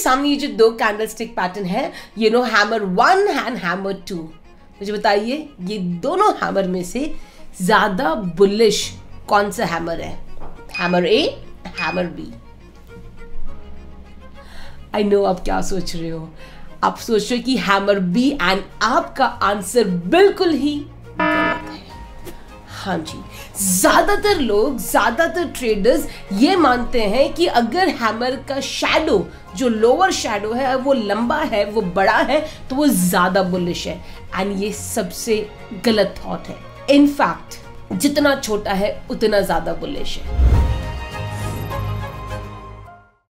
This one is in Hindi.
सामने ये जो दो कैंडलस्टिक पैटर्न है, ये नो हैमर 1 एंड हैमर 2, मुझे बताइए ये दोनों हैमर में से ज्यादा बुलिश कौन सा हैमर है? Hammer A, hammer B? I know आप क्या सोच रहे हो, आप सोच रहे हो कि हैमर बी, एंड आपका आंसर बिल्कुल ही गलत है। हाँ जी, ज्यादातर लोग, ज्यादातर ट्रेडर्स ये मानते हैं कि अगर हैमर का शैडो, जो लोअर शैडो है, वो लंबा है, वो बड़ा है, तो वो ज्यादा बुलिश है, एंड ये सबसे गलत थॉट है। इनफैक्ट जितना छोटा है उतना ज्यादा बुलिश है।